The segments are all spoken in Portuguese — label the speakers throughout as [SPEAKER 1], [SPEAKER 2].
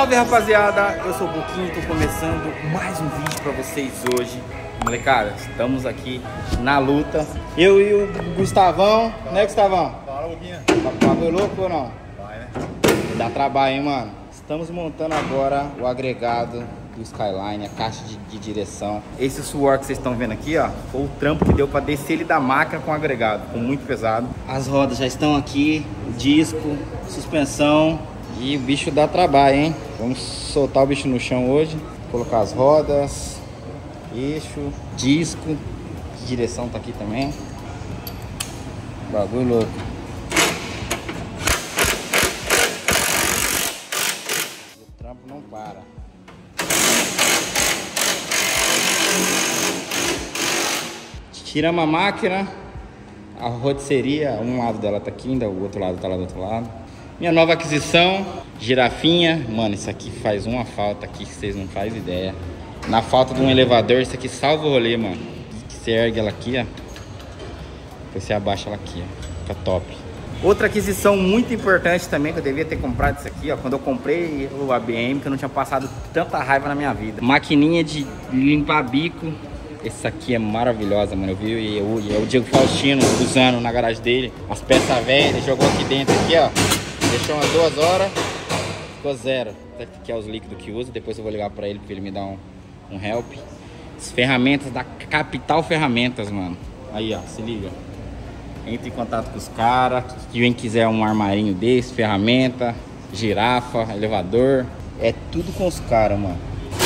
[SPEAKER 1] Salve, rapaziada, eu sou o Buquinho, tô começando mais um vídeo pra vocês hoje. Molecada, estamos aqui na luta. Eu e o Gustavão, né, Gustavão?
[SPEAKER 2] Fala, Buquinho.
[SPEAKER 1] Bagulho louco ou não?
[SPEAKER 2] Vai, né?
[SPEAKER 1] Dá trabalho, hein, mano? Estamos montando agora o agregado do Skyline, a caixa de direção. Esse suor que vocês estão vendo aqui, ó, foi o trampo que deu pra descer ele da máquina com o agregado. Ficou muito pesado. As rodas já estão aqui, o disco, suspensão. E o bicho dá trabalho, hein? Vamos soltar o bicho no chão hoje. Colocar as rodas, eixo, disco. A direção tá aqui também. Bagulho louco. O trampo não para. Tiramos a máquina. A rotisseria, um lado dela tá aqui ainda, o outro lado tá lá do outro lado. Minha nova aquisição, girafinha. Mano, isso aqui faz uma falta aqui que vocês não fazem ideia. Na falta de um elevador, isso aqui salva o rolê, mano. Você ergue ela aqui, ó. Depois você abaixa ela aqui, ó. Fica top. Outra aquisição muito importante também, que eu devia ter comprado isso aqui, ó. Quando eu comprei o ABM, que eu não tinha passado tanta raiva na minha vida. Maquininha de limpar bico. Essa aqui é maravilhosa, mano. Eu vi e o Diego Faustino usando na garagem dele. As peças velhas, jogou aqui dentro, aqui, ó. Deixou umas 2 horas, ficou 0. Que é os líquidos que usa. Depois eu vou ligar pra ele, porque ele me dá um help. As ferramentas da Capital Ferramentas, mano. Aí, ó, se liga. Entre em contato com os caras. Quem quiser um armarinho desse, ferramenta, girafa, elevador. É tudo com os caras, mano.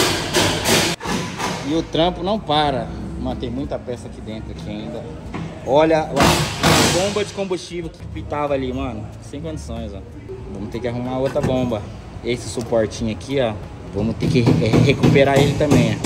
[SPEAKER 1] E o trampo não para. Mano, tem muita peça aqui dentro aqui ainda. Olha a bomba de combustível que pitava ali, mano. Sem condições, ó. Vamos ter que arrumar outra bomba. Esse suportinho aqui, ó. Vamos ter que recuperar ele também,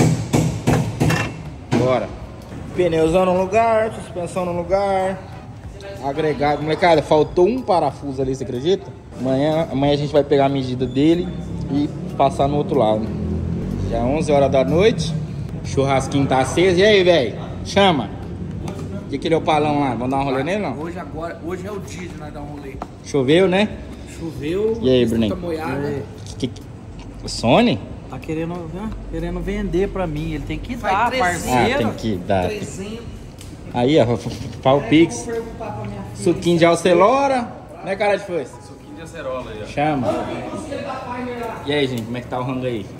[SPEAKER 1] ó. Bora. Pneuzão no lugar, suspensão no lugar. Agregado. Molecada, faltou um parafuso ali, você acredita? Amanhã a gente vai pegar a medida dele e passar no outro lado. Já é 11 horas da noite. Churrasquinho tá aceso. E aí, velho? Chama. E aquele opalão lá? Vamos dar um rolê nele, não?
[SPEAKER 3] Hoje é o dia de nós dar um rolê.
[SPEAKER 1] Choveu, né?
[SPEAKER 3] Choveu.
[SPEAKER 1] E aí, Bruninho?
[SPEAKER 3] Tá molhada.
[SPEAKER 1] O Sony?
[SPEAKER 3] Tá querendo vender pra mim. Ele tem que
[SPEAKER 1] Vai
[SPEAKER 3] dar,
[SPEAKER 1] 300.
[SPEAKER 3] parceiro.
[SPEAKER 1] Ah, tem que dar.
[SPEAKER 3] 300.
[SPEAKER 1] Aí, ó. Pau Pix. Suquinho de Alcelora. Né, cara de foice?
[SPEAKER 2] Suquinho de acerola aí, ó.
[SPEAKER 1] Chama. E aí, gente? Como é que tá o rango aí?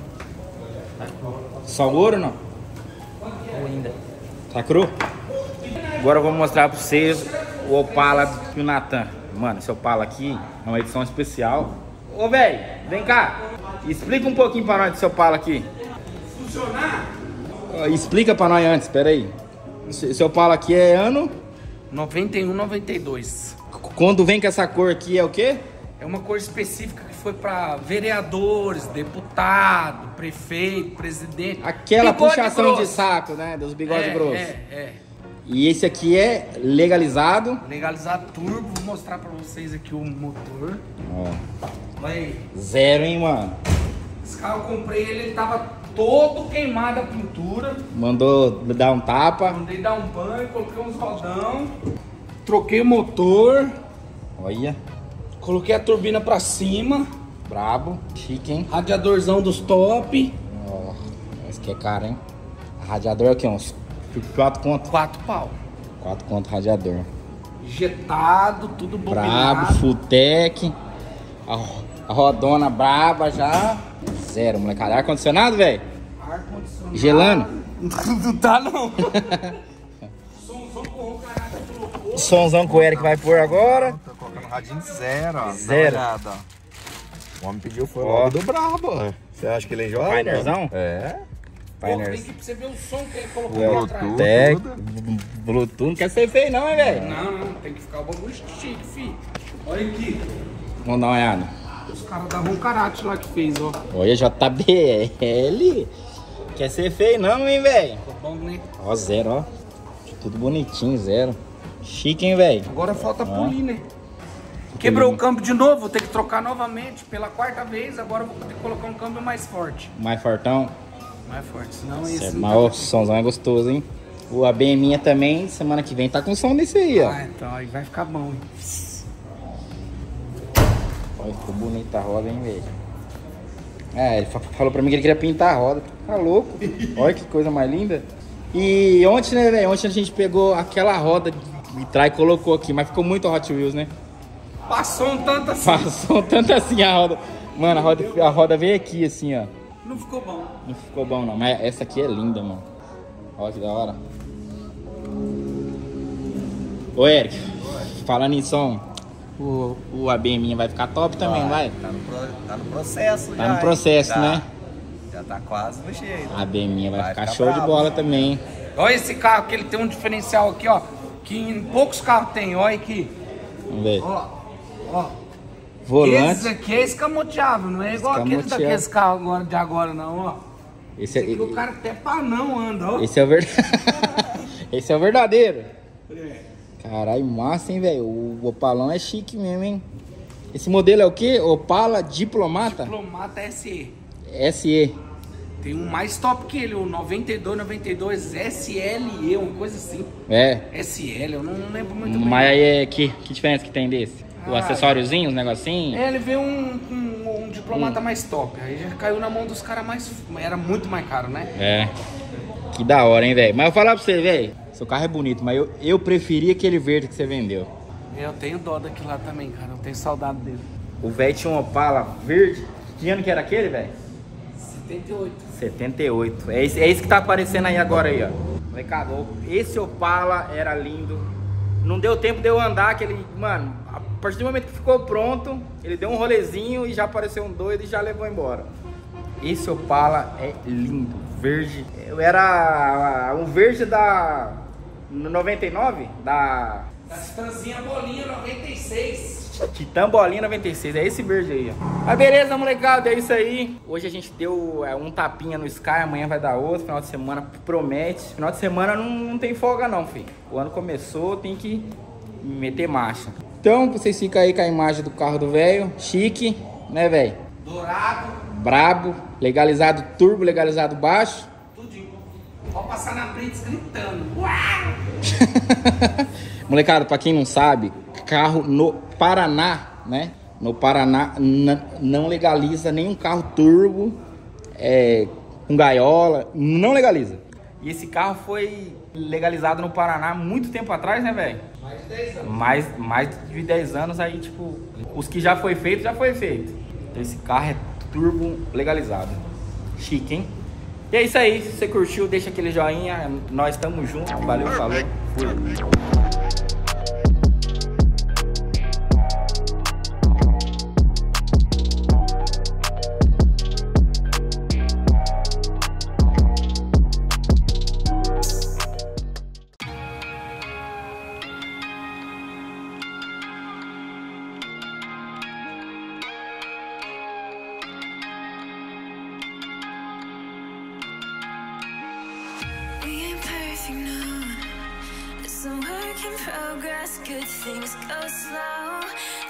[SPEAKER 1] Só ouro ou não?
[SPEAKER 3] Ainda.
[SPEAKER 1] Tá cru? Agora eu vou mostrar pra vocês o Opala do Natan. Mano, esse Opala aqui é uma edição especial. Ô, velho, vem cá. Explica um pouquinho pra nós desse Opala aqui.
[SPEAKER 3] Funcionar?
[SPEAKER 1] Explica pra nós antes, pera aí. Esse Opala aqui é ano?
[SPEAKER 3] 91, 92.
[SPEAKER 1] Quando vem com essa cor aqui é o quê?
[SPEAKER 3] É uma cor específica que foi pra vereadores, deputado, prefeito, presidente.
[SPEAKER 1] Aquela
[SPEAKER 3] Bigode
[SPEAKER 1] puxação
[SPEAKER 3] grosso.
[SPEAKER 1] de saco, né? Dos bigodes grossos.
[SPEAKER 3] É.
[SPEAKER 1] E esse aqui é legalizado.
[SPEAKER 3] Legalizado turbo. Vou mostrar pra vocês aqui o motor.
[SPEAKER 1] Ó.
[SPEAKER 3] Olha aí.
[SPEAKER 1] 0, hein, mano?
[SPEAKER 3] Esse carro eu comprei ele tava todo queimado a pintura.
[SPEAKER 1] Mandou dar um tapa.
[SPEAKER 3] Mandei dar um banho, coloquei uns rodão. Troquei o motor.
[SPEAKER 1] Olha.
[SPEAKER 3] Coloquei a turbina pra cima.
[SPEAKER 1] Brabo. Chique, hein?
[SPEAKER 3] Radiadorzão dos top.
[SPEAKER 1] Ó. Esse aqui é caro, hein? Radiador é o quê? Uns 4 conto?
[SPEAKER 3] 4 pau.
[SPEAKER 1] 4 conto radiador.
[SPEAKER 3] Injetado, tudo bobinado.
[SPEAKER 1] Brabo, Fulltech. A rodona braba já. 0, molecada. Ar-condicionado, velho?
[SPEAKER 3] Ar-condicionado.
[SPEAKER 1] Gelando?
[SPEAKER 3] Não tá, não. Somzão com o caralho colocou.
[SPEAKER 1] Somzão com o Eric vai pôr agora.
[SPEAKER 2] Tô colocando radinho 0, ó.
[SPEAKER 1] 0.
[SPEAKER 2] Dá uma olhada, ó. O homem pediu foi
[SPEAKER 1] Ó.
[SPEAKER 2] logo do brabo, ó. Você acha que ele joga?
[SPEAKER 1] Pioneerzão?
[SPEAKER 2] É.
[SPEAKER 3] Tem
[SPEAKER 1] Pioneers.
[SPEAKER 3] que pra você ver o som que ele colocou
[SPEAKER 1] É,
[SPEAKER 3] lá atrás.
[SPEAKER 1] Tech, Bluetooth, não quer ser feio não, hein, velho?
[SPEAKER 3] Não, tem que ficar o bagulho chique, fi. Olha aqui.
[SPEAKER 1] Vamos dar uma olhada.
[SPEAKER 3] Os caras da Roncarate lá que fez, ó.
[SPEAKER 1] Olha, JBL. Quer ser feio não, hein, velho?
[SPEAKER 3] Ficou bom, né?
[SPEAKER 1] Ó, 0, ó. Tudo bonitinho, 0. Chique, hein, velho?
[SPEAKER 3] Agora falta polir, né? Quebrou o câmbio de novo, vou ter que trocar novamente pela 4ª vez. Agora eu vou ter que colocar um câmbio mais forte.
[SPEAKER 1] Mais fortão.
[SPEAKER 3] Mais forte, senão esse
[SPEAKER 1] Certo,
[SPEAKER 3] não
[SPEAKER 1] mas
[SPEAKER 3] tá
[SPEAKER 1] o
[SPEAKER 3] muito.
[SPEAKER 1] somzão é gostoso, hein? O ABM também, semana que vem, tá com som desse aí, ó.
[SPEAKER 3] Ah, então aí vai ficar bom, hein?
[SPEAKER 1] Olha, ficou bonita a roda, hein, velho? É, ele falou pra mim que ele queria pintar a roda. Tá louco? Olha que coisa mais linda. E ontem, né, velho? Ontem a gente pegou aquela roda de trás e colocou aqui, mas ficou muito Hot Wheels, né?
[SPEAKER 3] Passou um tanto assim.
[SPEAKER 1] Passou um tanto assim a roda. Mano, a roda veio aqui, assim, ó.
[SPEAKER 3] Não ficou bom.
[SPEAKER 1] Não ficou bom, não. Mas essa aqui é linda, mano. Olha que da hora. Ô, Eric, falando em som, o ABM vai ficar top também, vai?
[SPEAKER 2] Tá no processo já.
[SPEAKER 1] Tá no processo,
[SPEAKER 2] já,
[SPEAKER 1] né?
[SPEAKER 2] Já tá quase no jeito.
[SPEAKER 1] A ABM vai ficar show
[SPEAKER 2] bravo,
[SPEAKER 1] de bola
[SPEAKER 2] né?
[SPEAKER 1] também.
[SPEAKER 3] Olha esse carro que ele tem um diferencial aqui, ó. Que em poucos carros tem. Olha aqui.
[SPEAKER 1] Vamos ver.
[SPEAKER 3] Ó.
[SPEAKER 1] Volante.
[SPEAKER 3] Esse aqui é escamoteável, não é igual aqueles
[SPEAKER 1] Escamoteável.
[SPEAKER 3] daqueles carros de agora, não, ó.
[SPEAKER 1] Esse
[SPEAKER 3] Esse aqui o cara até panão anda, ó.
[SPEAKER 1] Esse é o Esse é o verdadeiro. Caralho, massa, hein, velho? O Opalão é chique mesmo, hein? Esse modelo é o quê? Opala Diplomata?
[SPEAKER 3] Diplomata SE.
[SPEAKER 1] SE.
[SPEAKER 3] Tem um mais top que ele, o 92 SLE, uma coisa assim.
[SPEAKER 1] É.
[SPEAKER 3] SL, eu não lembro muito bem.
[SPEAKER 1] Mas aí é que diferença que tem desse? O acessóriozinho, os negocinhos?
[SPEAKER 3] É, ele veio um diplomata mais top. Aí já caiu na mão dos caras mais. Era muito mais caro, né?
[SPEAKER 1] É. Que da hora, hein, velho? Mas eu vou falar pra você, velho. Seu carro é bonito, mas eu preferi aquele verde que você vendeu.
[SPEAKER 3] Eu tenho dó daquilo lá também, cara. Eu tenho saudade dele.
[SPEAKER 1] O velho tinha um Opala verde. Que ano que era aquele, velho?
[SPEAKER 3] 78.
[SPEAKER 1] 78. É esse que tá aparecendo aí agora aí, ó. Molecada, esse Opala era lindo. Não deu tempo de eu andar, aquele... Mano, a partir do momento que ficou pronto, ele deu um rolezinho e já apareceu um doido e já levou embora. Esse Opala é lindo, verde. Era um verde da... 99? Da...
[SPEAKER 3] Titãzinha Bolinha 96.
[SPEAKER 1] Titã Bolinha 96, é esse verde aí, ó. Mas beleza, molecada, é isso aí. Hoje a gente deu um tapinha no Sky, amanhã vai dar outro. Final de semana promete. Final de semana não tem folga não, filho. O ano começou, tem que meter marcha. Então, vocês ficam aí com a imagem do carro do velho. Chique, né, velho?
[SPEAKER 3] Dourado.
[SPEAKER 1] Brabo, legalizado turbo, legalizado baixo.
[SPEAKER 3] Tudinho. Pode passar na Blitz gritando. Uau!
[SPEAKER 1] Molecada, pra quem não sabe, carro no Paraná, né? No Paraná não legaliza nenhum carro turbo, com gaiola, não legaliza. E esse carro foi legalizado no Paraná muito tempo atrás, né, velho?
[SPEAKER 3] Mais de 10 anos.
[SPEAKER 1] Mais de 10 anos aí, tipo, os que já foi feito, já foi feito. Então esse carro é turbo legalizado. Chique, hein? E é isso aí, se você curtiu, deixa aquele joinha, nós estamos juntos, valeu, falou, fui.
[SPEAKER 4] Some work in progress, good things go slow.